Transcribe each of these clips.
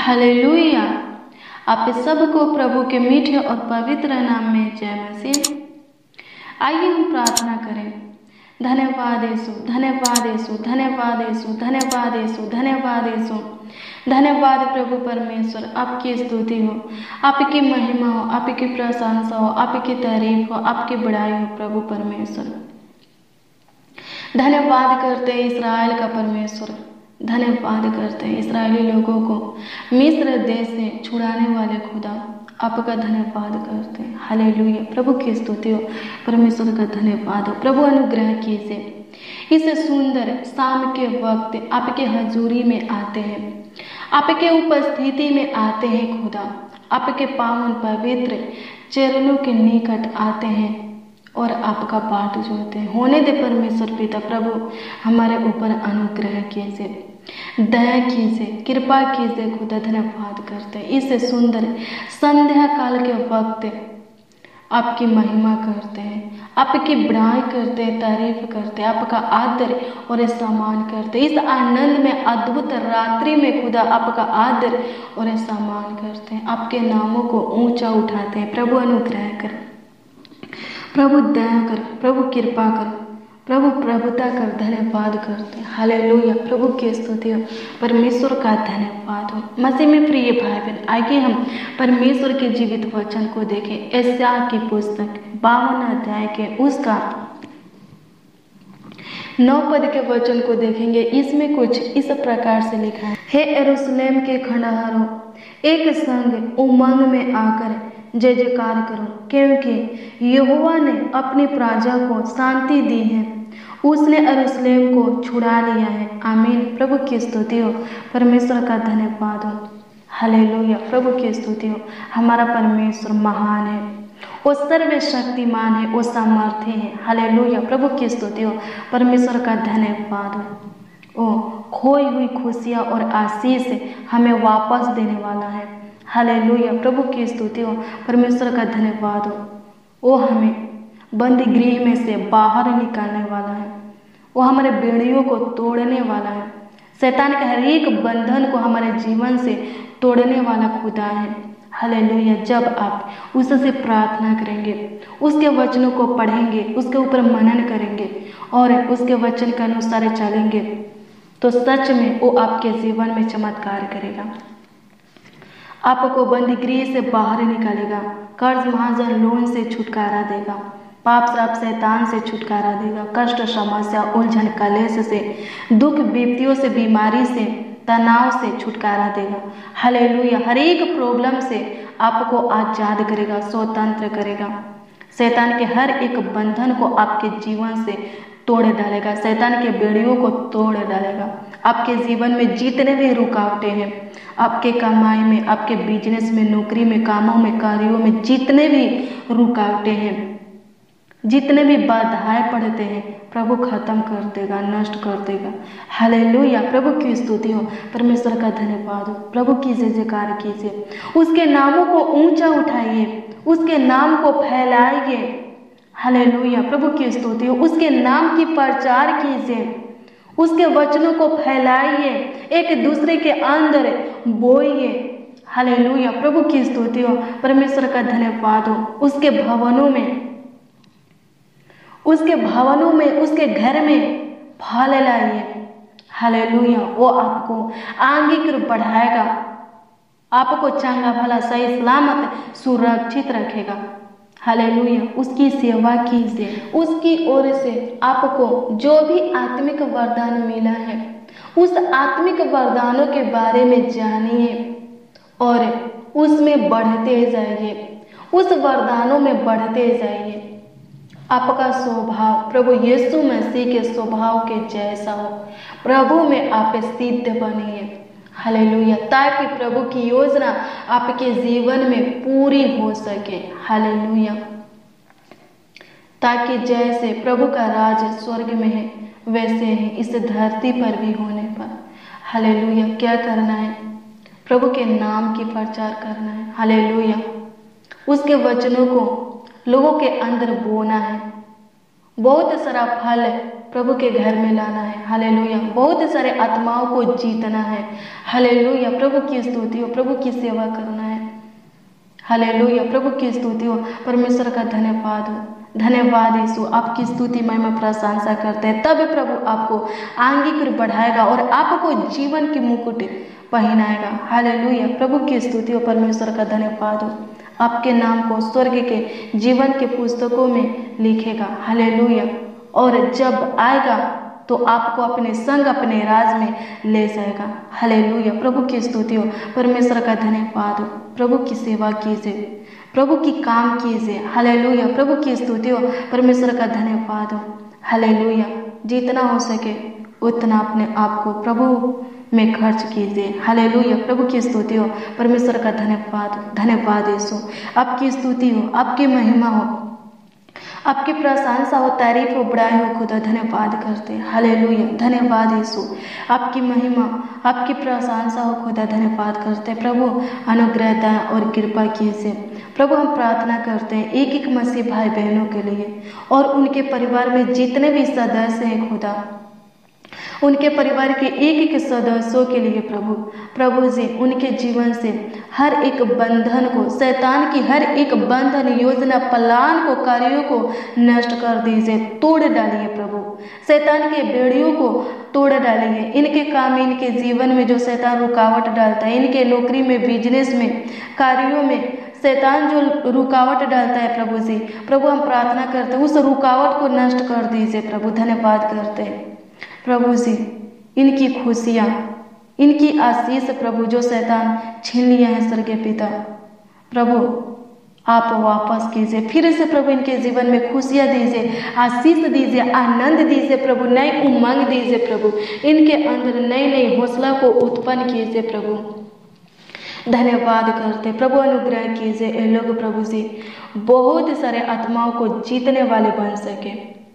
Hallelujah. आप सबको प्रभु के मीठे और पवित्र नाम में जय मसीह। आइए हम प्रार्थना करें। धन्यवाद यीशु, धन्यवाद यीशु, धन्यवाद यीशु, धन्यवाद यीशु, धन्यवाद यीशु। धन्यवाद प्रभु परमेश्वर, आपकी स्तुति हो, आपकी महिमा हो, आपकी प्रशंसा हो, आपकी तारीफ हो, आपकी बड़ाई हो प्रभु परमेश्वर। धन्यवाद करते हैं इस्राएल का परमेश्वर, धन्यवाद करते हैं इस्राएली लोगों को मिस्र देश से छुड़ाने वाले खुदा, आपका धन्यवाद करते हैं। हालेलुया। प्रभु की स्तुति हो, परमेश्वर का धन्यवाद हो। प्रभु अनुग्रह कीजिए। इस सुंदर शाम के वक्त आपके हजूरी में आते हैं, आपके उपस्थिति में आते हैं खुदा, आपके पावन पवित्र चरणों के निकट आते हैं और आपका पाठ जोड़ते हैं। होने दे परमेश्वर पिता प्रभु हमारे ऊपर अनुग्रह कीजिए, दया कीजिए, कृपा कीजिए खुदा। धन्यवाद करते हैं इस सुंदर संध्या काल के वक्त आपकी महिमा करते हैं, आपकी बड़ाई करते हैं, तारीफ करते हैं, आपका आदर और सम्मान करते हैं। इस आनंद में अद्भुत रात्रि में खुदा आपका आदर और सम्मान करते हैं, आपके नामों को ऊंचा उठाते हैं। प्रभु अनुग्रह कर, प्रभु दया कर, प्रभु कृपा कर, प्रभु प्रभुता कर। धन्यवाद करते हैं। हालेलुया। प्रभु की स्तुति हो, परमेश्वर का धन्यवाद हो। मसीह में प्रिय भाई बहन, आइए हम परमेश्वर के जीवित वचन को देखें। यशायाह की पुस्तक 52 अध्याय के उसका 9 पद के वचन को देखेंगे। इसमें कुछ इस प्रकार से लिखा है, हे यरूशलेम के खंडहरों, एक संग उमंग में आकर जय जयकार करो, क्योंकि यहोवा ने अपनी प्रजा को शांति दी है, उसने यरूशलेम को छुड़ा लिया है। आमीन। प्रभु की स्तुति हो, परमेश्वर का धन्यवाद हो। हालेलुया। प्रभु की स्तुति हो। हमारा परमेश्वर महान है, वो सर्वशक्तिमान है, वो सामर्थ्य है। हालेलुया। प्रभु की स्तुति हो, परमेश्वर का धन्यवाद हो। ओ खोई हुई खुशियाँ और आशीष हमें वापस देने वाला है। हालेलुया। प्रभु की स्तुति हो, परमेश्वर का धन्यवाद हो। वो हमें बंदी गृह में से बाहर निकालने वाला है, वो हमारे बेड़ियों को तोड़ने वाला है, शैतान के हर एक बंधन को हमारे जीवन से तोड़ने वाला खुदा है। हालेलुया। जब आप उससे प्रार्थना करेंगे, उसके वचनों को पढ़ेंगे, उसके ऊपर मनन करेंगे और उसके वचन के अनुसार चलेंगे, तो सच में वो आपके जीवन में चमत्कार करेगा, आपको बंदी गृह से बाहर निकालेगा, कर्ज महाजन लोन से छुटकारा देगा, पाप श्राप शैतान से छुटकारा देगा, कष्ट समस्या उलझन कलेश से, दुख विपत्तियों से, बीमारी से, तनाव से छुटकारा देगा। हालेलुया। हर एक प्रॉब्लम से आपको आजाद करेगा, स्वतंत्र करेगा। शैतान के हर एक बंधन को आपके जीवन से तोड़ डालेगा, शैतान के बेड़ियों को तोड़ डालेगा। आपके जीवन में जितने भी रुकावटें हैं, आपके कमाई में, आपके बिजनेस में, नौकरी में, कामों में, कार्यों में जितने भी रुकावटें हैं, जितने भी बाधाएं पड़ते हैं, प्रभु खत्म कर देगा, नष्ट कर देगा। हालेलुया। प्रभु की स्तुति हो, परमेश्वर का धन्यवाद हो। प्रभु की जय जयकार कीजिए, उसके नामों को ऊंचा उठाइए, उसके नाम को फैलाइए। हालेलुया। प्रभु की स्तुति हो। उसके नाम की प्रचार कीजिए, उसके वचनों को फैलाइए, एक दूसरे के अंदर बोइए। हालेलुया। प्रभु की स्तुति हो, परमेश्वर का धन्यवाद हो। उसके भवनों में, उसके भवनों में, उसके घर में फल लाइए। हालेलुया। वो आपको आगे की बढ़ाएगा, आपको चंगा भला सही सलामत सुरक्षित रखेगा। हालेलुया। उसकी सेवा कीजिए, उसकी ओर से आपको जो भी आत्मिक वरदान मिला है, उस आत्मिक वरदानों के बारे में जानिए और उसमें बढ़ते जाइए, उस वरदानों में बढ़ते जाइए। आपका स्वभाव प्रभु यीशु मसीह के स्वभाव के जैसा हो, प्रभु में आप सिद्ध बनिए। हालेलुया। ताकि प्रभु की योजना आपके जीवन में पूरी हो सके। हालेलुया। ताकि जैसे प्रभु का राज स्वर्ग में है, वैसे ही इस धरती पर भी होने पर। हालेलुया। क्या करना है? प्रभु के नाम की प्रचार करना है। हालेलुया। उसके वचनों को लोगों के अंदर बोना है। बहुत सारा फल प्रभु के घर में लाना है। हालेलुया। बहुत सारे आत्माओं को जीतना है। हालेलुया। प्रभु की स्तुति हो, प्रभु की सेवा करना है। हालेलुया। प्रभु की स्तुति हो, परमेश्वर का धन्यवाद हो। धन्यवाद यीशु, आपकी स्तुति महिमा प्रशंसा करते हैं। तब प्रभु आपको आंगिक रूप बढ़ाएगा और आपको जीवन की मुकुट पहनाएगा। हालेलुया। प्रभु की स्तुति हो, परमेश्वर का धन्यवाद हो। आपके नाम को स्वर्ग के जीवन के पुस्तकों में लिखेगा। हालेलुया। और जब आएगा तो आपको अपने संग अपने राज में ले जाएगा। हालेलुया। प्रभु की स्तुति हो, परमेश्वर का धन्यवाद हो। प्रभु की सेवा कीजिए, प्रभु की काम कीजिए। हालेलुया। प्रभु की स्तुति हो, परमेश्वर का धन्यवाद हो। हालेलुया। जितना हो सके उतना अपने आप को प्रभु में खर्च कीजिए। हालेलुया। प्रभु की स्तुति हो, परमेश्वर का धन्यवाद हो। धन्यवाद यीशु, आपकी स्तुति हो, आपकी महिमा हो, आपकी प्रशंसा हो, तारीफ हो, बड़ाई हो खुदा। धन्यवाद करते हैं। हालेलुया। धन्यवाद यीशु, आपकी महिमा, आपकी प्रशंसा हो खुदा। धन्यवाद करते हैं। प्रभु अनुग्रह दया और कृपा कीजिए। प्रभु हम प्रार्थना करते हैं एक एक मसीह भाई बहनों के लिए और उनके परिवार में जितने भी सदस्य हैं खुदा, उनके परिवार के एक एक सदस्यों के लिए प्रभु जी उनके जीवन से हर एक बंधन को, शैतान की हर एक बंधन, योजना, प्लान को, कार्यों को नष्ट कर दीजिए, तोड़ डालिए। प्रभु शैतान के बेड़ियों को तोड़ डालिए। इनके काम, इनके जीवन में जो शैतान रुकावट डालता है, इनके नौकरी में, बिजनेस में, कार्यों में शैतान जो रुकावट डालता है प्रभु जी, प्रभु हम प्रार्थना करते हैं उस रुकावट को नष्ट कर दीजिए। प्रभु धन्यवाद करते हैं। प्रभु जी इनकी खुशियाँ, इनकी आशीष प्रभु जो शैतान छीन लिया है स्वर्गीय पिता, प्रभु आप वापस कीजिए। फिर से प्रभु इनके जीवन में खुशियाँ दीजिए, आशीष दीजिए, आनंद दीजिए प्रभु, नई उमंग दीजिए प्रभु, इनके अंदर नई नई हौसला को उत्पन्न कीजिए प्रभु। धन्यवाद करते प्रभु, अनुग्रह कीजिए ये लोग प्रभु जी बहुत सारे आत्माओं को जीतने वाले बन सके,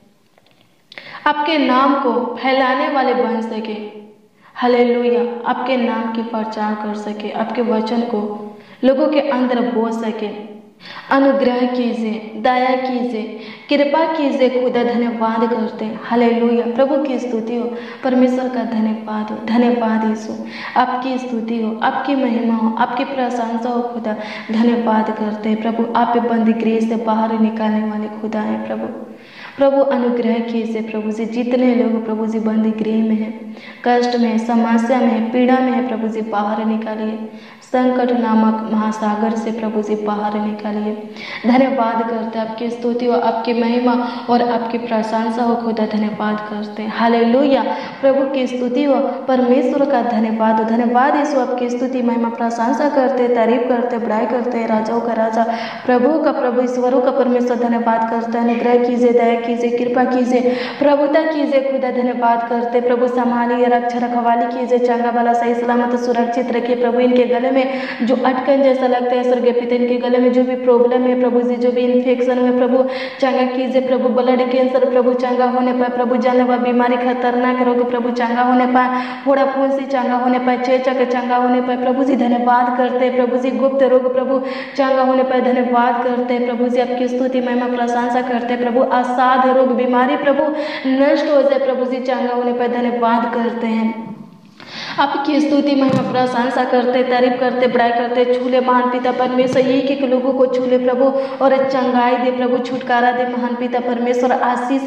आपके नाम को फैलाने वाले बन सके। हालेलुया। आपके नाम की प्रचार कर सके, आपके वचन को लोगों के अंदर बोल सके। अनुग्रह कीजिए, दया कीजिए, कृपा कीजिए खुदा। धन्यवाद करते हैं। हालेलुया। प्रभु की स्तुति हो, परमेश्वर का धन्यवाद हो। धन्यवाद यीशु, आपकी स्तुति हो, आपकी महिमा हो, आपकी प्रशंसा हो खुदा। धन्यवाद करते हैं प्रभु, आप बंदीगृह से बाहर निकालने वाले खुदा हैं प्रभु अनुग्रह कीजिए प्रभु जी। जितने लोग प्रभु जी बंदी गृह में हैं, कष्ट में, समस्या में, पीड़ा में है प्रभु जी, बाहर निकालिए। संकट नामक महासागर से प्रभु जी बाहर निकालिए। धन्यवाद करते हैं, आपकी स्तुति हो, आपकी महिमा और आपकी प्रशंसा हो खुदा। धन्यवाद करते हैं। हालेलुया। प्रभु की स्तुति हो, परमेश्वर का धन्यवाद हो। धन्यवाद यीशु, आपकी स्तुति महिमा प्रशंसा करते, तारीफ करते, बड़ाई करते, राजाओं का राजा, प्रभु का प्रभु, ईश्वरों का परमेश्वर। धन्यवाद करते हैं। अनुग्रह कीजिए, दया कीजिए, कृपा कीजिए, प्रभुता कीजिए खुदा। धन्यवाद करते प्रभु, संभालिए, रक्षा रखवाली कीजिए, चंगा वाला सही सलामत सुरक्षित रखिए प्रभु। इनके गले में जो अटकन जैसा लगता है स्वर्गीय पिता, इनके गले में जो भी प्रॉब्लम है प्रभु जी, जो भी इन्फेक्शन हुए प्रभु चंगा कीजिए प्रभु। ब्लड कैंसर प्रभु चंगा होने पाए प्रभु, जानलेवा बीमारी खतरनाक रोग प्रभु चंगा होने पाए, फोड़ा फुंसी चंगा होने पाए, चेचक चंगा होने पाए प्रभु जी। धन्यवाद करते हैं प्रभु जी, गुप्त रोग प्रभु चंगा होने पाए। धन्यवाद करते हैं प्रभु जी, आपकी स्तुति महिमा प्रशंसा करते हैं प्रभु। असाध्य रोग बीमारी प्रभु नष्ट हो जाए प्रभु जी, चंगा होने पाए। धन्यवाद करते हैं, आपकी स्तुति महिमा प्रशंसा करते, तारीफ करते, बड़ाई करते। छूले महान पिता परमेश्वर, एक एक लोगों को छूले प्रभु और चंगाई दे प्रभु, छुटकारा दे महान पिता परमेश्वर, आशीष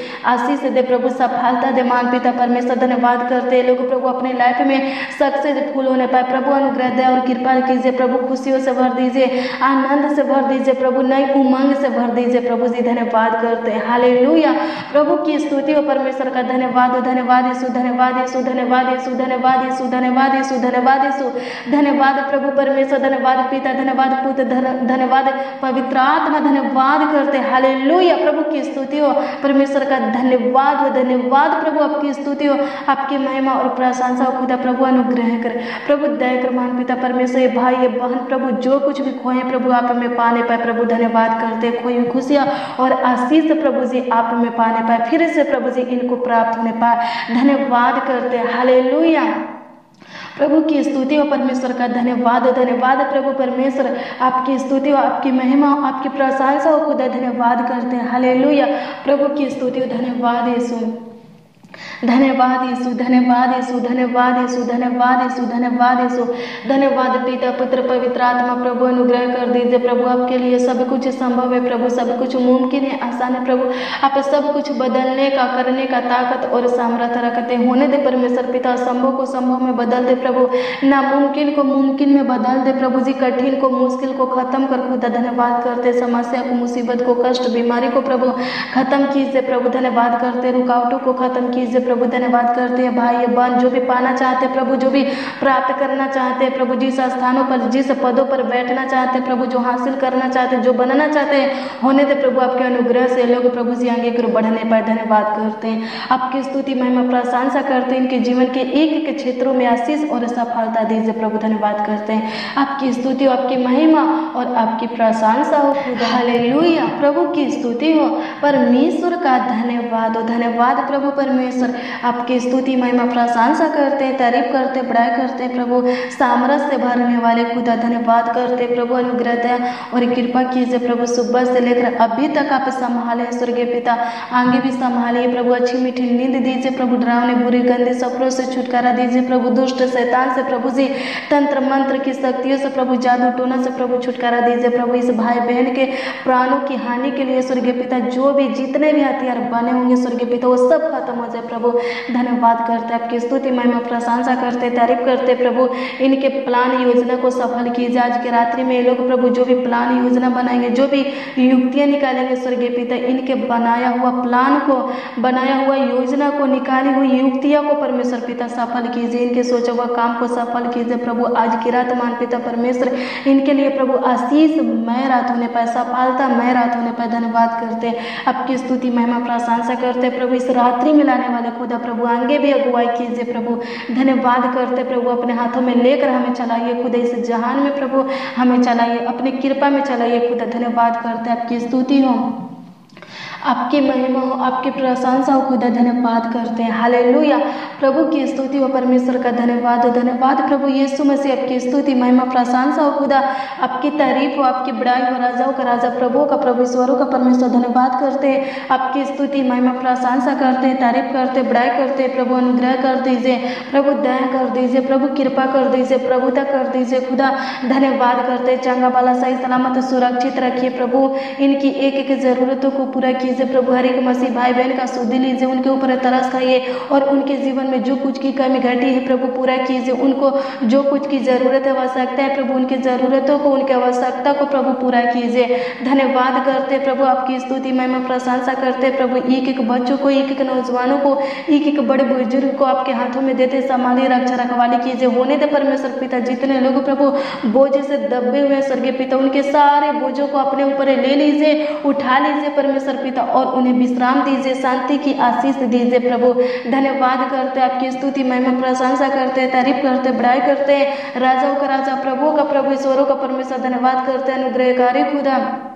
दे प्रभु, सफलता दे महान पिता परमेश्वर। धन्यवाद करते लोग प्रभु अपने लाइफ में सक्सेसफुल होने पाए प्रभु। अनुग्रह दे और कृपा कीजिए प्रभु, खुशियों से भर दीजिए, आनंद से भर दीजिए प्रभु, नई उमंग से भर दीजिए प्रभु जी। धन्यवाद करते हैं। हालेलुया। प्रभु की स्तुति हो, परमेश्वर का धन्यवाद हो। धन्यवाद यीशु, धन्यवाद यीशु, धन्यवाद यीशु, धन्यवाद यीशु, धन्यवाद यीशु, धन्यवाद यीशु, धन्यवाद प्रभु परमेश्वर, धन्यवाद पिता, धन्यवाद पुत्र, धन्यवाद पवित्र आत्मा। धन्यवाद करते। हालेलुया। प्रभु की स्तुति हो, परमेश्वर का धन्यवाद हो। धन्यवाद प्रभु, आपकी स्तुति हो, आपकी महिमा और प्रशंसा हो खुदा। प्रभु अनुग्रह कर प्रभु, दया कर महान पिता परमेश्वर। ये भाई ये बहन प्रभु जो कुछ भी खोए प्रभु आप में पाने पाए प्रभु। धन्यवाद करते, खोई हुई खुशियाँ और आशीष प्रभु जी आप में पाने पाए, फिर से प्रभु जी इनको प्राप्त होने पाए। धन्यवाद करते। हालेलुया। प्रभु की स्तुति हो, परमेश्वर का धन्यवाद। धन्यवाद प्रभु परमेश्वर, आपकी स्तुति हो, आपकी महिमा हो, आपकी प्रशंसा हो खुदा। धन्यवाद करते हैं। हालेलुया। प्रभु की स्तुति हो। धन्यवाद यीशु। धन्यवाद यीशु, धन्यवाद यीशु, धन्यवाद यीशु, धन्यवाद यीशु, धन्यवाद यीशु, धन्यवाद पिता पुत्र पवित्र आत्मा। प्रभु अनुग्रह कर दीजिए प्रभु, आपके लिए सब कुछ संभव है प्रभु, सब कुछ मुमकिन है, आसान है प्रभु। आप सब कुछ बदलने का, करने का ताकत और सामर्थ्य रखते हैं। होने दे परमेश्वर पिता, असंभव को संभव में बदल दे प्रभु, नामुमकिन को मुमकिन में बदल दे प्रभु जी, कठिन को मुश्किल को खत्म कर खुदा। धन्यवाद करते समस्या को, मुसीबत को, कष्ट बीमारी को प्रभु खत्म कीजिए प्रभु। धन्यवाद करते रुकावटों को खत्म कीजिए प्रभु। धन्यवाद करते हैं भाई बहन जो भी पाना चाहते प्रभु, जो भी प्राप्त करना चाहते हैं प्रभु, जिस स्थानों पर, जिस पदों पर बैठना चाहते हैं प्रभु, जो हासिल करना चाहते हैं, जो बनना चाहते हैं, होने दे प्रभु आपके अनुग्रह से लोग प्रभु जी आगे की ओर बढ़ने पर। धन्यवाद करते हैं, आपकी स्तुति महिमा प्रशंसा करते हैं। इनके जीवन के एक एक क्षेत्रों में आशीष और सफलता दीजिए प्रभु। धन्यवाद करते हैं, आपकी स्तुति हो, आपकी महिमा और आपकी प्रशंसा हो। हालेलुया, प्रभु की स्तुति हो, परमेश्वर का धन्यवाद हो। धन्यवाद प्रभु परमेश्वर, आपकी स्तुति महिमा प्रशंसा करते हैं, तारीफ करते, बड़ाई करते प्रभु, सामर्थ्य से भरने वाले खुदा। धन्यवाद करते प्रभु, अनुग्रह दया और कृपा कीजिए प्रभु। सुबह से लेकर अभी तक आप संभाले स्वर्गीय पिता, आगे भी संभालिए प्रभु। अच्छी मीठी नींद दीजिए प्रभु, डरावने बुरी गंदे सफरों से छुटकारा दीजिए प्रभु। दुष्ट शैतान से प्रभु जी, तंत्र मंत्र की शक्तियों से प्रभु, जादू टोना से प्रभु छुटकारा दीजिए प्रभु। इस भाई बहन के प्राणों की हानि के लिए स्वर्गीय पिता, जो भी जितने भी हथियार बने होंगे स्वर्गीय पिता, वो सब खत्म हो जाए प्रभु। धन्यवाद करते हैं, आपकी स्तुति महिमा प्रशंसा करते, तारीफ करते प्रभु। इनके प्लान योजना को सफल कीजिए। आज के रात्रि में ये लोग प्रभु जो भी प्लान योजना बनाएंगे, जो भी युक्तियां निकालेंगे स्वर्गीय पिता, इनके बनाया हुआ प्लान को, बनाया हुआ योजना को, निकाली हुई युक्तियों को परमेश्वर पिता सफल कीजिए। इनके सोचा हुआ काम को सफल कीजिए प्रभु। आज की रात मान पिता परमेश्वर, इनके लिए प्रभु आशीष मय रात होने पर, सफलता मय रात होने पर धन्यवाद करते, आपकी स्तुति महिमा प्रशंसा करते प्रभु। इस रात्रि में लाने वाले खुदा प्रभु, आगे भी अगुवाई कीजिए प्रभु। धन्यवाद करते प्रभु, अपने हाथों में लेकर हमें चलाइए खुदा, इस जहान में प्रभु हमें चलाइए, अपनी कृपा में चलाइए खुदा। धन्यवाद करते, आपकी स्तुति हो, आपकी महिमा हो, आपकी प्रशंसा हो खुदा। धन्यवाद करते हैं, हालेलुया, प्रभु की स्तुति हो, परमेश्वर का धन्यवाद हो। धन्यवाद प्रभु यीशु मसीह, आपकी स्तुति महिमा प्रशंसा हो खुदा, आपकी तारीफ हो, आपकी बड़ाई हो। राजाओं का राजा, प्रभुओं का प्रभु, ईश्वरों का परमेश्वर, धन्यवाद करते हैं, आपकी स्तुति महिमा प्रशंसा करते हैं, तारीफ करते, बड़ाई करते प्रभु। अनुग्रह कर दीजिए प्रभु, दया कर दीजिए प्रभु, कृपा कर दीजिए, प्रभुता कर दीजिए खुदा। धन्यवाद करते, चंगा वाला सही सलामत सुरक्षित रखिए प्रभु। इनकी एक एक जरूरतों को पूरा कीजिए प्रभु। हर एक मसीह भाई बहन का सुधि लीजिए, उनके ऊपर तरस खाइए और उनके जीवन में जो कुछ की कमी घटी है प्रभु पूरा कीजिए। उनको जो कुछ की जरूरत है, आवश्यकता है प्रभु, उनकी जरूरतों को, उनकी आवश्यकता को प्रभु पूरा कीजिए। धन्यवाद करते प्रभु, आपकी स्तुति महिमा प्रशंसा करते प्रभु। एक एक बच्चों को, एक एक नौजवानों को, एक एक बड़े बुजुर्ग को आपके हाथों में देते, संभालिए, रक्षा रखवाली कीजिए। होने दे परमेश्वर पिता, जितने लोग प्रभु बोझ से दबे हुए स्वर्गीय पिता, उनके सारे बोझों को अपने ऊपर ले लीजिए, उठा लीजिए परमेश्वर पिता, और उन्हें विश्राम दीजिए, शांति की आशीष दीजिए प्रभु। धन्यवाद करते, आपकी स्तुति महिमा प्रशंसा करते, तारीफ करते, बड़ाई करते, राजाओं का राजा, प्रभुओं का प्रभु, ईश्वरों का परमेश्वर, धन्यवाद करते, अनुग्रहकारी खुदा,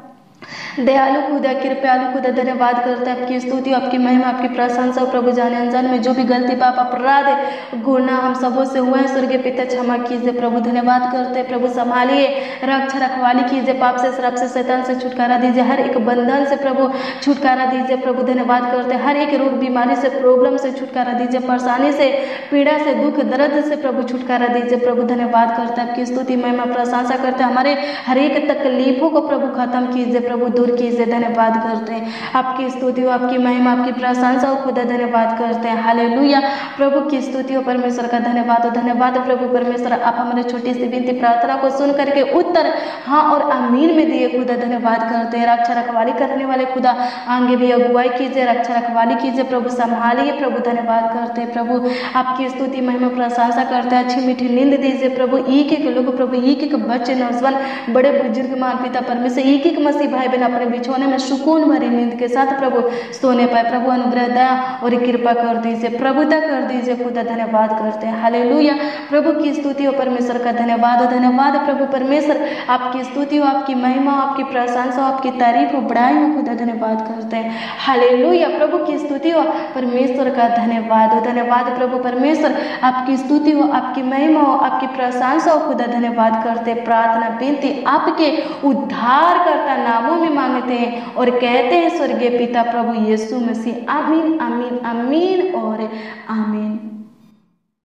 दयालु खुदा, कृपयालु खुदा। धन्यवाद करते हैं, आपकी स्तुति, आपकी महिमा, आपकी प्रशंसा प्रभु। जाने अनजान में जो भी गलती पाप अपराध गुनाह हम सबों से हुए हैं स्वर्गीय पिता, क्षमा कीजिए प्रभु। धन्यवाद करते हैं प्रभु, संभालिए, रक्षा रखवाली कीजिए, पाप से, श्राप से, शैतान से छुटकारा दीजिए, हर एक बंधन से प्रभु छुटकारा दीजिए प्रभु। धन्यवाद करते हैं, हर एक रोग बीमारी से, प्रॉब्लम से छुटकारा दीजिए, परेशानी से, पीड़ा से, दुख दर्द से प्रभु छुटकारा दीजिए प्रभु। धन्यवाद करते हैं, आपकी स्तुति महिमा प्रशंसा करते हैं, हमारे हर एक तकलीफों को प्रभु खत्म कीजिए प्रभु, दूर कीजिए। धन्यवाद करते हैं, आपकी स्तुति हो, आपकी महिमा, आपकी प्रशंसा हो खुदा। धन्यवाद करते हैं, हालेलुया, प्रभु की स्तुति हो, परमेश्वर का धन्यवाद हो। धन्यवाद प्रभु परमेश्वर, आप हमारे छोटी सी विनती प्रार्थना को सुन करके उत्तर हाँ और आमीन में दिए खुदा। धन्यवाद करते हैं, रक्षा रखवाली करने वाले खुदा, आगे भी अगुवाई कीजिए, रक्षा रखवाली कीजिए प्रभु, संभालिए प्रभु। धन्यवाद करते हैं प्रभु, आपकी स्तुति महिमा प्रशंसा करते हैं, अच्छी मीठी नींद दीजिए प्रभु। एक एक लोग प्रभु, एक एक बच्चे, नौजवान, बड़े बुजुर्ग, माता पिता परमेश्वर, एक एक मसीह भाई बहन अपने बिछौने में सुकून भरी नींद के साथ प्रभु सोने पाए प्रभु। अनुग्रह दया और कृपा कर दीजिए, प्रभुता कर दीजिए खुदा। धन्यवाद करते हैं, हालेलुया, प्रभु की स्तुति हो, परमेश्वर का धन्यवाद हो। धन्यवाद प्रभु परमेश्वर, आपकी स्तुति हो, आपकी महिमा हो, आपकी प्रशंसा हो, आपकी तारीफ हो, बड़ाई हो खुदा। धन्यवाद करते हैं, हालेलुया, प्रभु की स्तुति हो, परमेश्वर का धन्यवाद हो। धन्यवाद प्रभु परमेश्वर, आपकी स्तुति हो, आपकी महिमा हो, आपकी प्रशंसा हो खुदा। धन्यवाद करते, प्रार्थना विनती आपके उद्धारकर्ता नामों में मांगते हैं और कहते हैं स्वर्गीय पिता प्रभु यीशु मसीह। आमीन आमीन आमीन और आमीन।